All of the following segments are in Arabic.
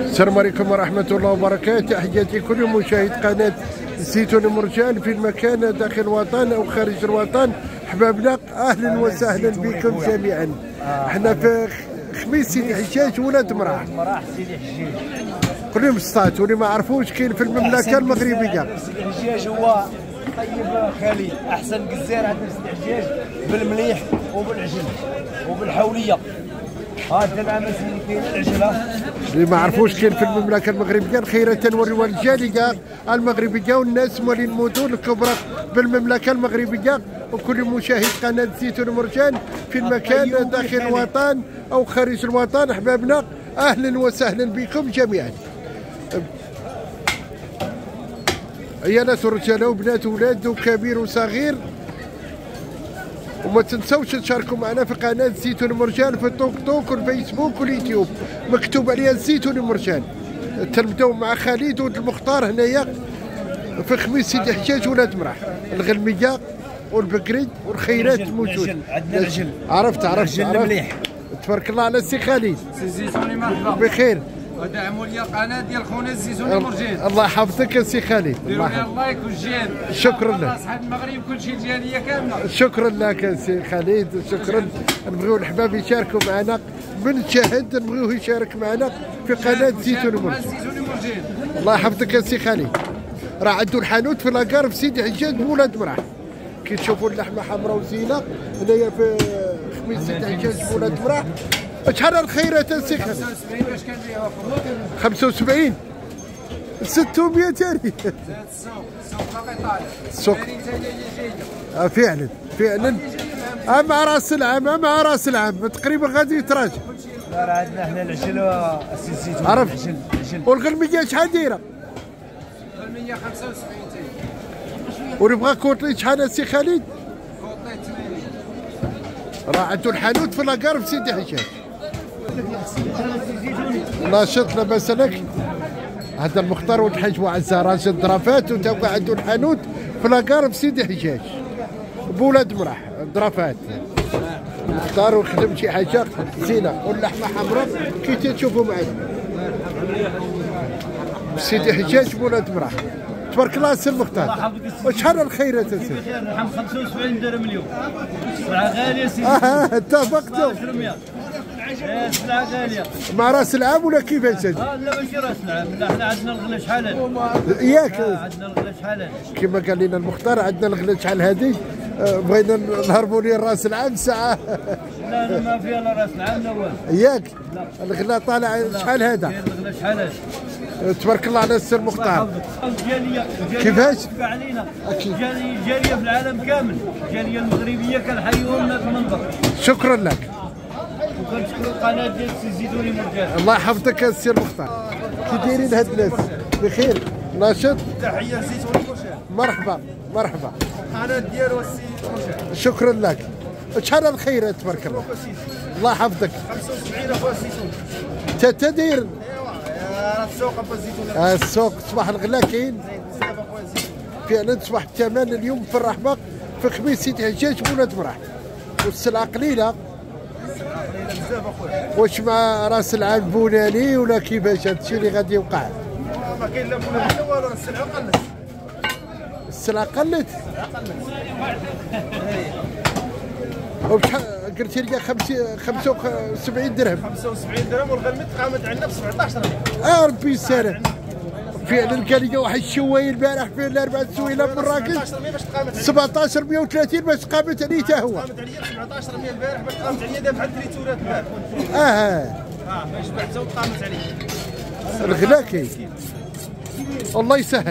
السلام عليكم ورحمة الله وبركاته. تحياتي كل مشاهد قناة الزيتون المرجان في المكان داخل الوطن أو خارج الوطن. أحبابنا أهلا وسهلا بكم جميعا. احنا في خميس سيدي حجاج ولاد مراح سيدي حجاج. كل يوم السطات واللي ما عرفوش كاين في المملكة المغربية. سيدي حجاج هو طيب خالي، أحسن جزار عندنا سيدي حجاج بالمليح وبالعجل وبالحولية. هذا العام سيدي كاين العجلة اللي ما عرفوش كاين في المملكة المغربية. الخيرة تنوروا الجالية المغربية والناس موالين المدن الكبرى بالمملكة المغربية وكل مشاهد قناة زيتون مرجان في المكان داخل الوطن أو خارج الوطن. أحبابنا أهلا وسهلا بكم جميعا. عيالات ورجاله وبنات وولاد وكبير وصغير، وما تنسوش تشاركوا معنا في قناه زيتون مرجان في التوك توك والفيسبوك واليوتيوب، مكتوب عليها زيتون مرجان. تلمدوا مع خالد والمختار هنايا في خميس سيدي حجاج ولاد مراح. الغلميه والبكري والخيرات موجود. عندنا العجل. عرفت مليح. تبارك الله على السي خالد. سي زيتوني مرحبا بخير. ودعموا لي القناه ديال خونا الزيتوني مرجان. الله يحفظك يا سي خالد. ديروا لي اللايك والجيم. شكرا لك. اصحاب المغرب كلشي ديالي كامله. شكرا لك يا سي خالد، شكرا. نبغيو الحباب يشاركوا معنا، من شاهد نبغيوه يشارك معنا في قناه زيتون مرجان. الله يحفظك يا سي خالد. راه عنده الحانوت في لاكار في سيدي حجاج بولاد مراح. كي تشوفوا اللحمه حمراء وزينه هنايا في خميس سيدي حجاج بولاد مراح. شحال الخيرات يا سي خالد؟ 75 باش كان فيها 75 600 تاني. السوق باقي طالع. السوق فعلا مع راس العام مع راس العام تقريبا غادي يتراجع. لا راه عندنا حنا العجل والسي زيتون. عرفت. والغلميه شحال دايره؟ 175 تاني. ونبغى كوطلي شحال السي خالد؟ كوطلي 80. راه عنده الحانوت في لاكار في سيدي حجاج. ناشط لاباس عليك. هذا المختار والحاج وعزة راجل درافات وتوقع عنده الحانوت في لاكار في سيدي حجاج بولاد مراح. درافات المختار وخدم شي حاجه زينه واللحمه حمراء كي تشوفوا معنا في سيدي حجاج بولاد مراح. تبارك الله سي المختار. وشحال الخيرات يا سيدي؟ بخير نحن 75 درهم اليوم. سلعة غالية سيدي. اتفقتوا. سلعة غالية. مع راس العام ولا كيفاش؟ لا ماشي راس العام، لا حنا عندنا الغلا شحال ياك عندنا الغلا شحال كما قال لنا المختار عندنا الغلا شحال هذه. بغينا نهربوا ليه راس العام ساعه. لا ما فيها لا راس العام لا والو. ياك الغلا طالع شحال هذا؟ الغلا شحال تبارك الله على السي المختار. الجالية كيفاش؟ علينا جالية في العالم كامل، الجالية المغربية كنحيوهم في المنبر. شكرا لك. وكنشكروا القناة ديال السي زيتوني مرجان. الله يحفظك يا سي المختار. كي دايرين هاد الناس؟ بخير ناشط. تحيه زيتوني مرجان. مرحبا. القناه ديالو السي مرجان. شكرا لك. شحال الخيرات تبارك الله. الله يحفظك. 75 اخويا الزيتوني. انت داير؟ ايوا السوق ابو الزيتوني. السوق صباح الغلا كاين فعلا. صباح الثمن اليوم في الرحبه في خميس سيدي حجاج بولاد مراح. والسلعه قليله. بزاف اخويا. واش مع راس العام بوناني ولا كيفاش هادشي اللي غادي يوقع؟ ما كاين لا بونا لا والو، السلعه قلت. السلعه قلت. وبشحال قلتي لي 75 درهم؟ 75 درهم والغلمه تقامت عندنا ب 17 ريال. ربي يسهل. فعلا قال لي واحد الشوايه البارح في الاربع سويله من مراكش 1730 باش قامت عليه حتى هو. قامت عليا 1700 البارح باش قامت عليا دابا بحال التريتورات البارح. باش بعتها وقامت عليا. الغلا كاين. الله يسهل.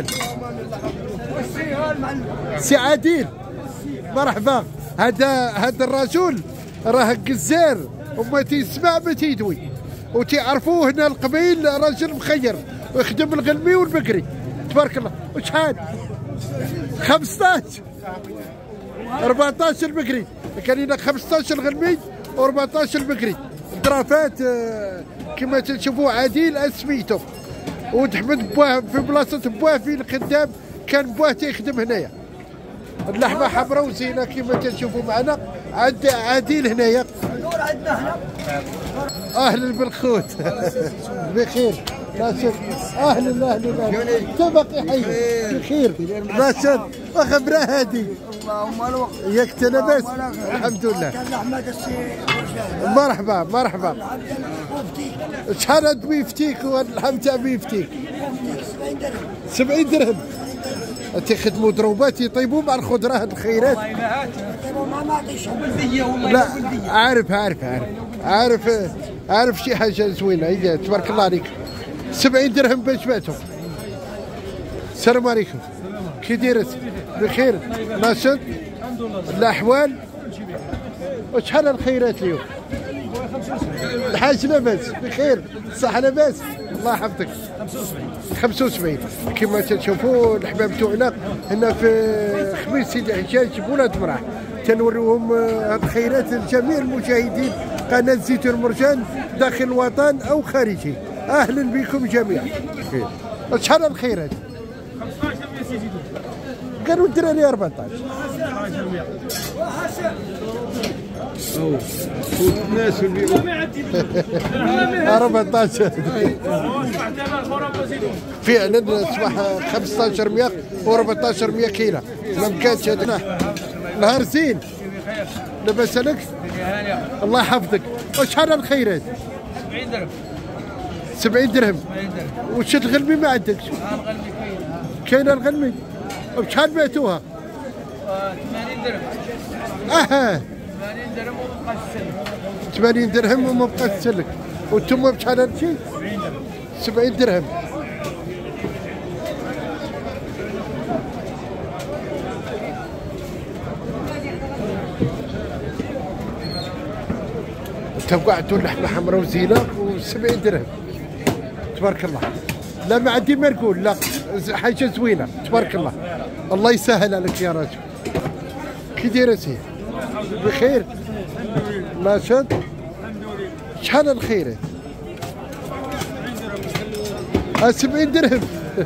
سي عادل مرحبا. هذا الرجل راه قزار وما تيسمع ما تيدوي وتعرفوه هنا القبيل راجل مخير ويخدم الغلمي والبكري. تبارك الله. وشحال؟ 15 14 البكري. كان لنا 15 غلمي و14 البكري. درافات كما تشوفوا عادل سميتو وتحمد بواه في بلاصه بواه في الخدام. كان بواه تيخدم هنايا. اللحمه حمراء وزينه كما تشوفوا معنا. عند عادل هنايا. اهلا بالخوت. بخير ناشد اهلا اهلا تبقى حي بخير ناشد وخبره هادي اللهم الوقت ياك تلبس الحمد لله مرحبا مرحبا شحال هاد بيفتيك واللحم تاع بيفتيك 70 درهم تيخدموا ضروبات يطيبوا مع الخضره هاد الخيرات لا عارف شي حاجه زوينه هي تبارك الله عليك 70 درهم باش بعتهم. السلام عليكم كي دايرت بخير ناشط الاحوال وشحال الخيرات اليوم الحاج لاباس بخير صح لاباس الله يحفظك 75 كما تشوفوا الحباب تاعنا هنا في خميس سيدي حجاج بولاد مرح تنوريهم هاد الخيرات لجميع المشاهدين قناه زيتون مرجان داخل الوطن او خارجه اهلا بكم جميعا. شحال الخيرات 15 سيدي قالوا الدراري 14 الناس 14 فعلا اصبح 1500 و1400 كيلو ما بكاتش هذاك نهار زين لاباس عليك الله يحفظك. وشحال الخيرات 70 درهم 70 درهم وش الغلمي ما عندكش كاينه الغلمي وشحال بعتوها 80 درهم 80 درهم وما بقاش السلك 80 درهم وما بقاش السلك وانتم بشحال هادشي 70 درهم توقعتوا اللحمه حمراء وزينه و70 درهم تبارك الله. لا ما عندي ما نقول لا حاجه زوينه تبارك الله الله يسهل عليك يا راجل. كي دايره سي بخير ناشط شحال الخيرات 70 درهم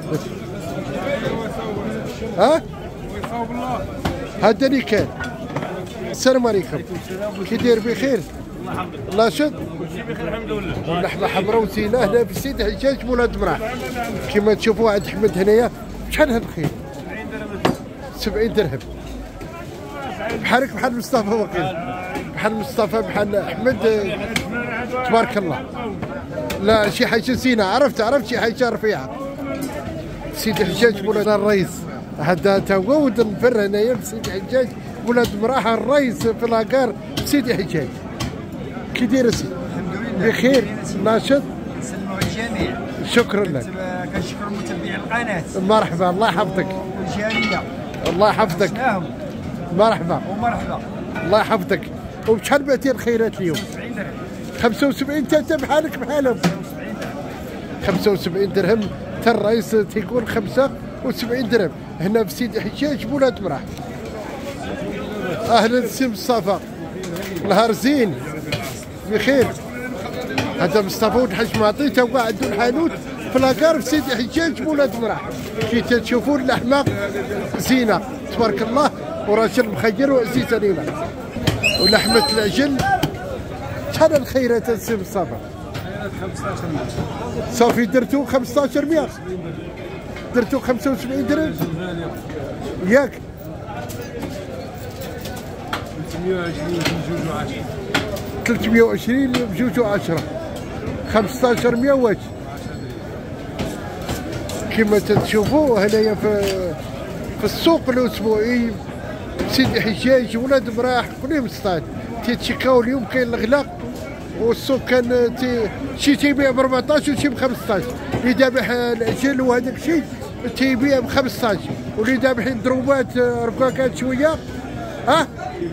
ها هذا اللي كان. السلام عليكم كي داير بخير ناشط الحمد لله اللحمه حمراء وزينه هنا في سيدي حجاج بولاد مرح كما تشوفوا عند احمد هنايا شحال هاد الخير 70 درهم بحالك بحال مصطفى وقيل بحال مصطفى بحال احمد تبارك الله. لا شي حاجه زينه عرفت شي حاجه رفيعه سيدي حجاج بولاد الرئيس هذا تا هو ود النفر هنايا في سيدي حجاج بولاد مرح الرئيس في لاكار سيدي حجاج. كي داير سي بخير ناشط نسلموا الجميع شكرا لك كنشكر متابعي القناه مرحبا الله يحفظك والجاليه الله يحفظك مرحبا ومرحبا الله يحفظك. وبشحال بعتي الخيرات اليوم 75 انت بحالك بحالهم 75 درهم تا الرئيس تيقول 75 درهم هنا في سيدي حجاج بولاد مرح. اهلا سي مصطفى نهار زين بخير هذا مصطفى ولد حاج معطي تو عنده الحانوت في لاكار في سيدي حجاج بولاد مرح كي تشوفوا اللحمه زينه تبارك الله وراجل مخير وعزيز علينا ولحمه العجل. شحال الخيرات السي مصطفى 15 صافي درتو 1500 درتو 75 درهم ياك 320 بجوج و10 1500 واش كما تشوفوا هنايا في السوق الاسبوعي سيدي حجاج ولاد مراح كلهم صطاد تيتشكاو اليوم كاين الغلاق والسوق كان شي تيبيع ب 14 وشي ب 15 اللي ذابح العجل وهذاك الشيء تيبيع ب 15 واللي ذابحين ضروبات ركاكات شويه ها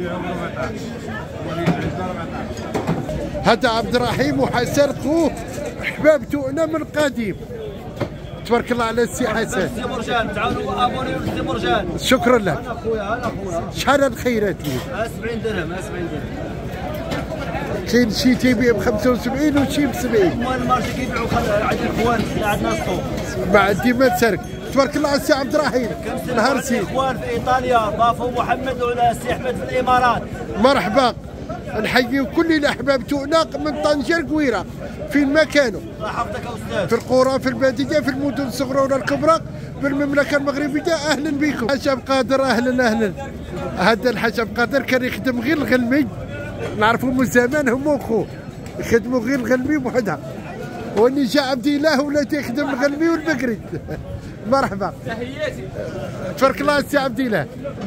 هذا عبد الرحيم وحسن خوه احباب تونا من قديم تبارك الله على السي حسن. سي مرجان تعاونوا ابوني سي مرجان شكرا لك. انا خويا شحال الخيرات اليوم 70 درهم 70 درهم كاين شي تيبيع ب 75 وشي ب 70. هما المارشي كيبيعوا عند الاخوان عندنا السوق ما عندي ما تسرك تبارك الله على السي عبد الرحيم نهار سي الاخوان في ايطاليا ضافوا محمد ولا السي احمد في الامارات. مرحبا نحيي كل الاحباب تاعنا من طنجة قويره فين ما كانوا. الله يحفظك يا استاذ. في القرى، في الباديه، في المدن الصغرى ولا الكبرى، في المملكه المغربيه. اهلا بكم. حسب قادر اهلا. هذا الحسب قادر كان يخدم غير الغلمي، نعرفوا من زمان هم وخوه يخدموا غير الغلمي وحدها. وني جا عبد الله ولا تخدم الغلمي والبقري. مرحبا. تحياتي. تبارك الله سي عبد الله.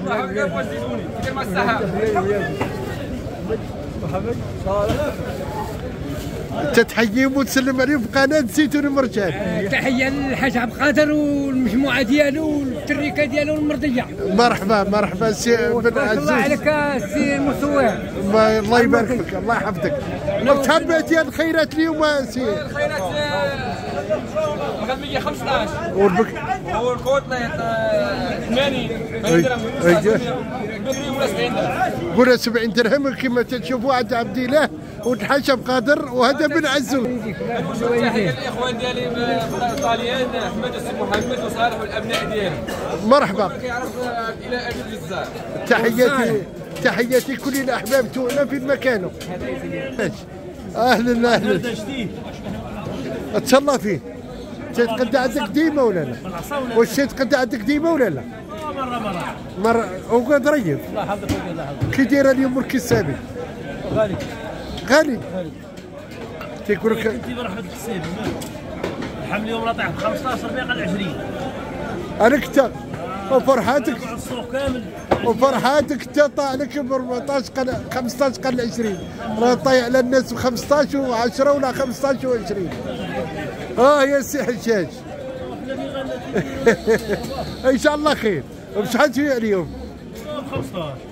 تتحييهم وتسلم عليهم في قناه زيتون مرجان. تحيه للحاج عبد القادر والمجموعه ديالو والتريكه ديالو المرضيه. مرحبا سي بن عزوز. الله عليك السي المصور. الله يبارك فيك، الله يحفظك. تحبيت يا الخيرات اليوم سي. الخيرات الغلميه 15 والكوتله 80 درهم. قول 70 درهم كما تشوفوا عند عبد الله والحشم قادر وهذا بن عزوز. تحيه الاخوان ديالي الطاليان احمد والسي محمد وصالح والابناء ديالي. مرحبا. كيعرف الى ابي الجزار. تحياتي كل الاحباب تاعنا في مكانه. اهلا تهلا فيه. تتقدى عندك ديما ولا لا؟ واش تتقدى عندك ديما ولا لا؟ مرة وقاد ريب. الله يحفظك الله يحفظك. كي داير اليوم مركز غالي تيقول لك انت برحمه السيد الحمل اليوم راه طايح ب 15 باقي على 20. انا كتا وفرحاتك السوق كامل وفرحاتك انت طايح لك ب 14 قل 15 قل 20 راه طايح على الناس ب 15 و10 ولا 15 و20. يا سي حجاج. ان شاء الله خير. بشحال فيها اليوم؟ 15.